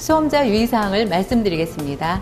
수험자 유의사항을 말씀드리겠습니다.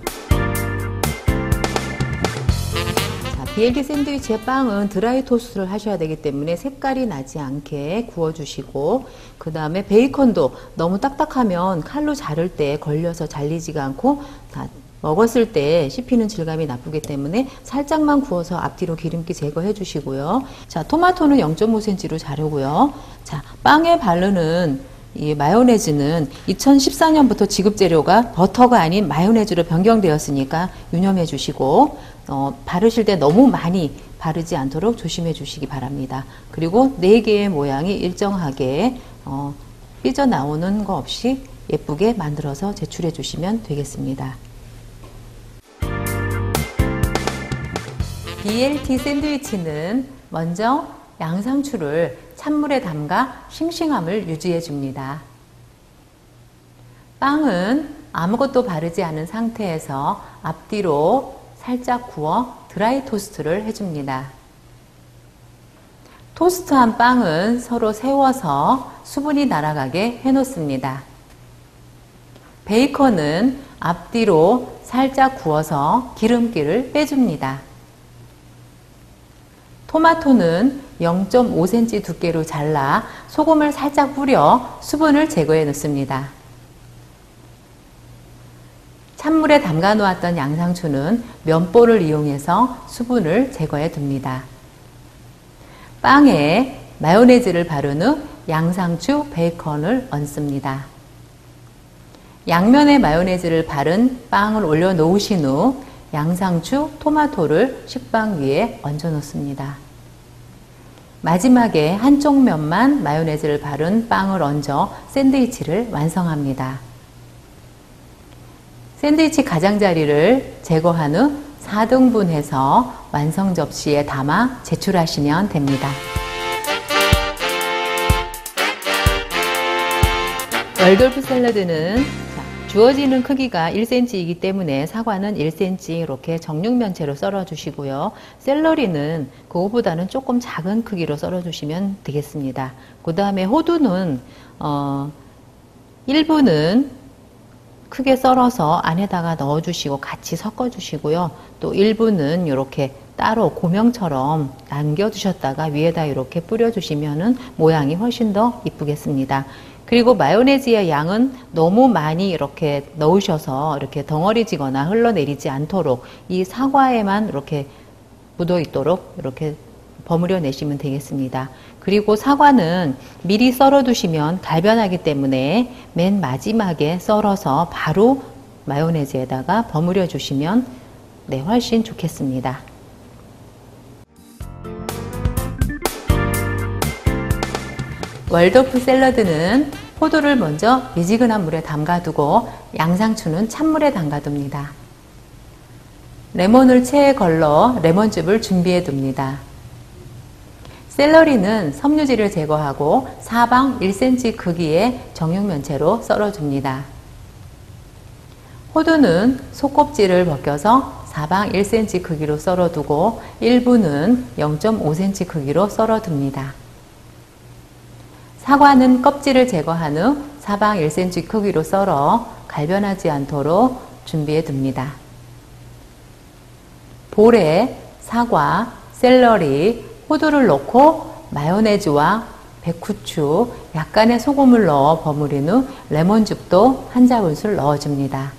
BLT 샌드위치의 빵은 드라이 토스트를 하셔야 되기 때문에 색깔이 나지 않게 구워주시고, 그 다음에 베이컨도 너무 딱딱하면 칼로 자를 때 걸려서 잘리지가 않고 다 먹었을 때 씹히는 질감이 나쁘기 때문에 살짝만 구워서 앞뒤로 기름기 제거해 주시고요. 자, 토마토는 0.5cm로 자르고요. 자, 빵에 바르는 이 마요네즈는 2014년부터 지급재료가 버터가 아닌 마요네즈로 변경되었으니까 유념해 주시고, 바르실 때 너무 많이 바르지 않도록 조심해 주시기 바랍니다. 그리고 4개의 모양이 일정하게 삐져나오는 거 없이 예쁘게 만들어서 제출해 주시면 되겠습니다. BLT 샌드위치는 먼저 양상추를 찬물에 담가 싱싱함을 유지해 줍니다. 빵은 아무것도 바르지 않은 상태에서 앞뒤로 살짝 구워 드라이 토스트를 해줍니다. 토스트한 빵은 서로 세워서 수분이 날아가게 해놓습니다. 베이컨은 앞뒤로 살짝 구워서 기름기를 빼줍니다. 토마토는 0.5cm 두께로 잘라 소금을 살짝 뿌려 수분을 제거해 놓습니다. 찬물에 담가 놓았던 양상추는 면보를 이용해서 수분을 제거해 둡니다. 빵에 마요네즈를 바른 후 양상추, 베이컨을 얹습니다. 양면에 마요네즈를 바른 빵을 올려 놓으신 후 양상추, 토마토를 식빵 위에 얹어 놓습니다. 마지막에 한쪽 면만 마요네즈를 바른 빵을 얹어 샌드위치를 완성합니다. 샌드위치 가장자리를 제거한 후 4등분해서 완성 접시에 담아 제출하시면 됩니다. 월돌프 샐러드는 주어지는 크기가 1cm이기 때문에 사과는 1cm 이렇게 정육면체로 썰어 주시고요. 샐러리는 그거보다는 조금 작은 크기로 썰어 주시면 되겠습니다. 그 다음에 호두는 1부는 크게 썰어서 안에다가 넣어 주시고 같이 섞어 주시고요. 또 1부는 이렇게 따로 고명처럼 남겨 두셨다가 위에다 이렇게 뿌려 주시면은 모양이 훨씬 더 이쁘겠습니다. 그리고 마요네즈의 양은 너무 많이 이렇게 넣으셔서 이렇게 덩어리지거나 흘러내리지 않도록 이 사과에만 이렇게 묻어 있도록 이렇게 버무려 내시면 되겠습니다. 그리고 사과는 미리 썰어 두시면 갈변하기 때문에 맨 마지막에 썰어서 바로 마요네즈에다가 버무려 주시면 훨씬 좋겠습니다. 월도프 샐러드는 포도를 먼저 미지근한 물에 담가두고 양상추는 찬물에 담가둡니다. 레몬을 체에 걸러 레몬즙을 준비해 둡니다. 샐러리는 섬유질을 제거하고 사방 1cm 크기의 정육면체로 썰어줍니다. 호두는 속껍질을 벗겨서 사방 1cm 크기로 썰어두고 일부는 0.5cm 크기로 썰어둡니다. 사과는 껍질을 제거한 후 사방 1cm 크기로 썰어 갈변하지 않도록 준비해 둡니다. 볼에 사과, 샐러리, 호두를 넣고 마요네즈와 백후추, 약간의 소금을 넣어 버무린 후 레몬즙도 한 자문술 넣어줍니다.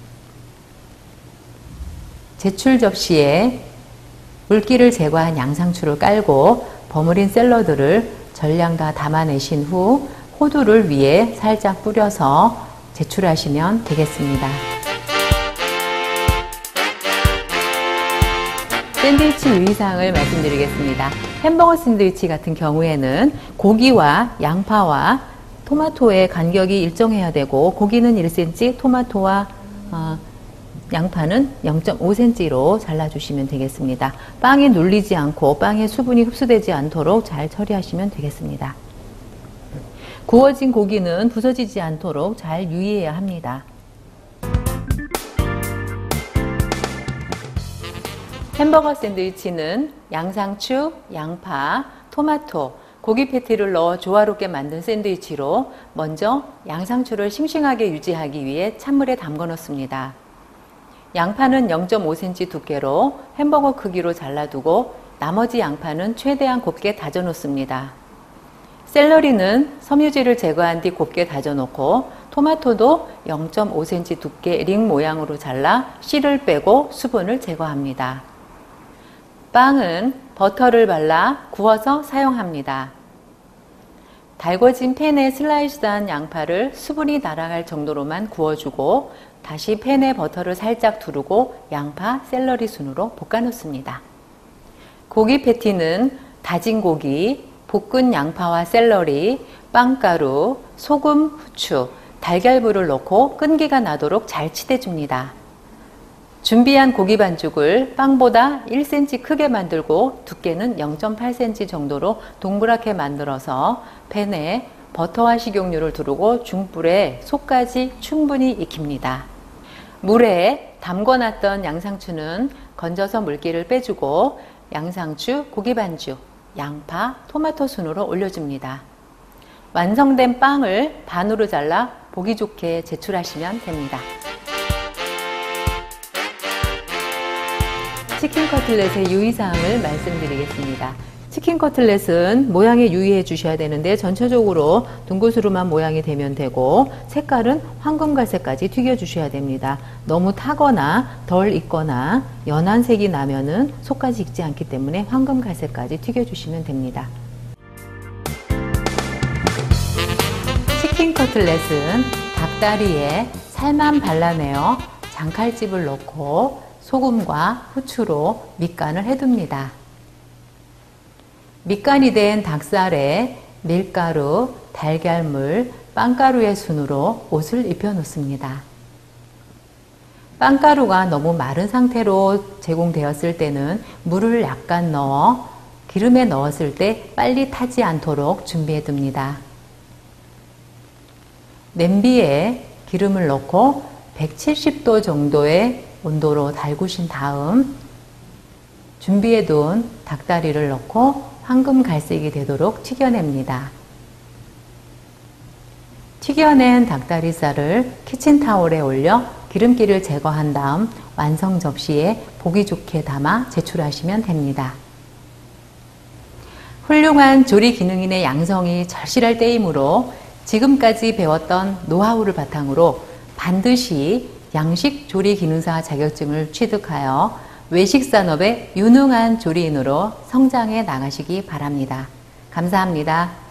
제출 접시에 물기를 제거한 양상추를 깔고 버무린 샐러드를 전량 다 담아내신 후 호두를 위에 살짝 뿌려서 제출하시면 되겠습니다. 샌드위치 유의사항을 말씀드리겠습니다. 햄버거 샌드위치 같은 경우에는 고기와 양파와 토마토의 간격이 일정해야 되고, 고기는 1cm, 토마토와 양파는 0.5cm로 잘라주시면 되겠습니다. 빵이 눌리지 않고 빵에 수분이 흡수되지 않도록 잘 처리하시면 되겠습니다. 구워진 고기는 부서지지 않도록 잘 유의해야 합니다. 햄버거 샌드위치는 양상추, 양파, 토마토, 고기 패티를 넣어 조화롭게 만든 샌드위치로 먼저 양상추를 싱싱하게 유지하기 위해 찬물에 담궈 놓습니다. 양파는 0.5cm 두께로 햄버거 크기로 잘라두고 나머지 양파는 최대한 곱게 다져 놓습니다. 샐러리는 섬유질을 제거한 뒤 곱게 다져 놓고 토마토도 0.5cm 두께 링 모양으로 잘라 씨를 빼고 수분을 제거합니다. 빵은 버터를 발라 구워서 사용합니다. 달궈진 팬에 슬라이스한 양파를 수분이 날아갈 정도로만 구워주고 다시 팬에 버터를 살짝 두르고 양파, 샐러리 순으로 볶아 놓습니다. 고기 패티는 다진 고기, 볶은 양파와 샐러리, 빵가루, 소금, 후추, 달걀물을 넣고 끈기가 나도록 잘 치대줍니다. 준비한 고기 반죽을 빵보다 1cm 크게 만들고 두께는 0.8cm 정도로 동그랗게 만들어서 팬에 버터와 식용유를 두르고 중불에 속까지 충분히 익힙니다. 물에 담궈놨던 양상추는 건져서 물기를 빼주고 양상추, 고기 반죽, 양파, 토마토 순으로 올려줍니다. 완성된 빵을 반으로 잘라 보기 좋게 제출하시면 됩니다. 치킨 커틀렛의 유의사항을 말씀드리겠습니다. 치킨 커틀렛은 모양에 유의해 주셔야 되는데 전체적으로 둥그스름한 모양이 되면 되고 색깔은 황금갈색까지 튀겨 주셔야 됩니다. 너무 타거나 덜 익거나 연한 색이 나면은 속까지 익지 않기 때문에 황금갈색까지 튀겨 주시면 됩니다. 치킨 커틀렛은 닭다리에 살만 발라내어 장칼집을 넣고 소금과 후추로 밑간을 해둡니다. 밑간이 된 닭살에 밀가루, 달걀물, 빵가루의 순으로 옷을 입혀 놓습니다. 빵가루가 너무 마른 상태로 제공되었을 때는 물을 약간 넣어 기름에 넣었을 때 빨리 타지 않도록 준비해 둡니다. 냄비에 기름을 넣고 170도 정도의 온도로 달구신 다음 준비해 둔 닭다리를 넣고 황금 갈색이 되도록 튀겨냅니다. 튀겨낸 닭다리살을 키친타올에 올려 기름기를 제거한 다음 완성 접시에 보기 좋게 담아 제출하시면 됩니다. 훌륭한 조리 기능인의 양성이 절실할 때이므로 지금까지 배웠던 노하우를 바탕으로 반드시 양식 조리 기능사 자격증을 취득하여 외식 산업의 유능한 조리인으로 성장해 나가시기 바랍니다. 감사합니다.